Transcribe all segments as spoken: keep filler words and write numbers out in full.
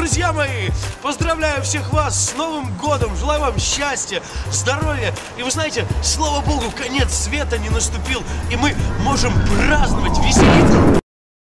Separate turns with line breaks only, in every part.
друзья мои, поздравляю всех вас с Новым годом, желаю вам счастья, здоровья. И вы знаете, слава богу, конец света не наступил, и мы можем праздновать, веселиться.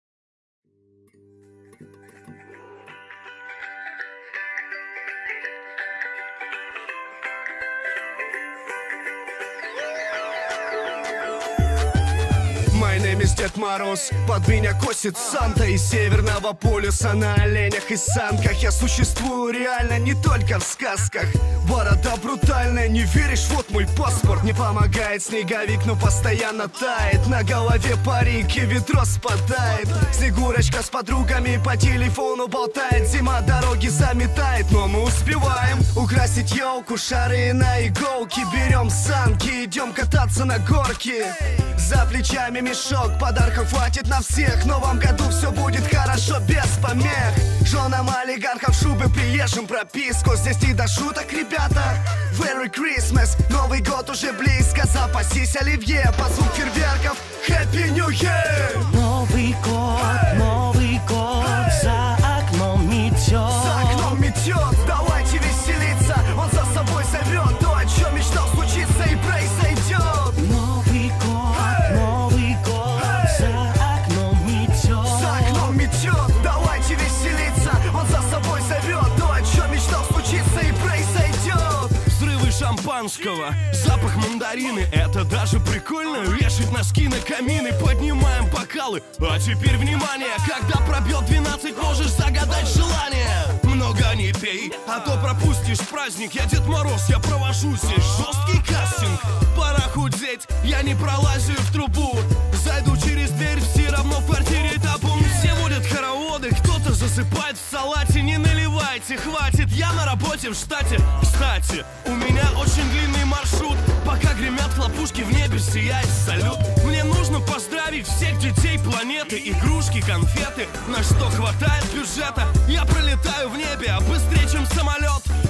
Дед Мороз, под меня косит Санта из Северного полюса на оленях и санках. Я существую реально, не только в сказках. Борода брутальная, не веришь, вот мой паспорт. Не помогает снеговик, но постоянно тает. На голове парики, ведро спадает. Снегурочка с подругами по телефону болтает. Зима дороги заметает, но мы успеваем украсить елку, шары на иголки. Берем санки, идем кататься на горке. За плечами мешок, подарков хватит на всех. В новом году все будет хорошо, без помех. Женам олигархов шубы приезжим прописку. Здесь не до шуток, ребята. Merry Christmas, Новый год уже близко. Запасись оливье, под звук фейерверков. Happy New Year!
Новый год, Новый год, за окном метет.
За окном метет, давайте веселиться. Он за собой зовет, то, о чем мечтал случиться, и произойдет.
Новый год, Новый год, за окном метет.
За окном метет, давайте веселиться. Он за собой зовет, то, о чем мечтал случиться, и произойдет.
Взрывы шампанского, запах мандарины. Это даже прикольно, вешать носки на камины. Поднимаем бокалы, а теперь внимание. Когда пробьет двенадцать, можешь загадать желание. Много не пей, а то пропустишь праздник. Я Дед Мороз, я провожу здесь жесткий кастинг. Пора худеть, я не пролазю в трубу. Зайду через дверь, все равно в квартире табун. Все водят хороводы, кто-то засыпает в салате. Не наливайте, хватит, я на работе в штате. Кстати, у меня очень длинный маршрут. Пока гремят хлопушки, в небе сияет салют. Мне нужно поздравить всех детей планеты. Игрушки, конфеты, на что хватает бюджета. Я пролетаю в небе, а быстрее, чем самолет.